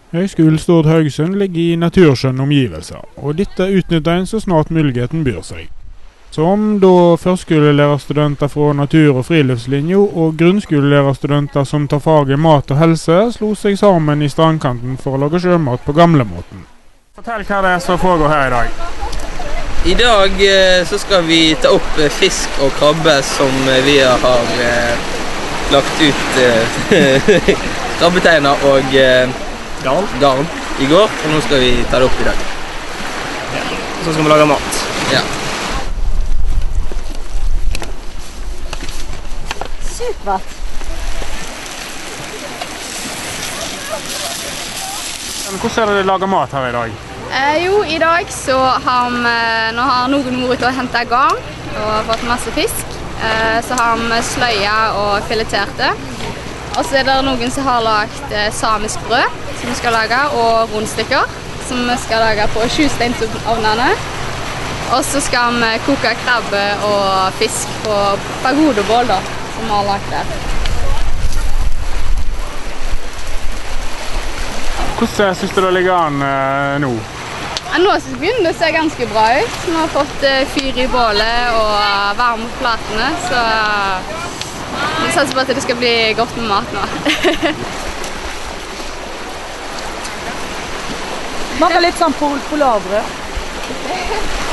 Høgskolen Stord Haugesund ligger i naturskjønne omgivelser, og dette utnytter en så snart muligheten byr seg. Som da førskolelærerstudenter fra natur- og friluftslinjo og grunnskolelærerstudenter som tar faget mat og helse, slo seg sammen i strandkanten for å lage sjømat på gamlemåten. Fortell hva det er som foregår her i dag. I dag så skal vi ta opp fisk og krabbe som vi har lagt ut krabbeteiner og garn i går, og nå skal vi ta det opp i dag. Ja. Så skal vi lage mat. Ja. Supert! Hvordan er det å lage mat her i dag? I dag så har nå har noen vært ute og hentet garn og fått masse fisk. Så har vi sløya og filetert det. Og så er det noen som har lagt samisk brød som vi skal lage, og rundstykker som vi skal lage på 7-steinsovnene. Og så skal vi koke krabbe og fisk på pagodebål da, som vi har lagt der. Hvordan synes du det ligger an nå? Nå begynner det å se ganske bra ut. Vi har fått fyr i bålet og varme på platene, så vi satser på at det skal bli godt med mat nå. Smaker litt sånn polarbrød.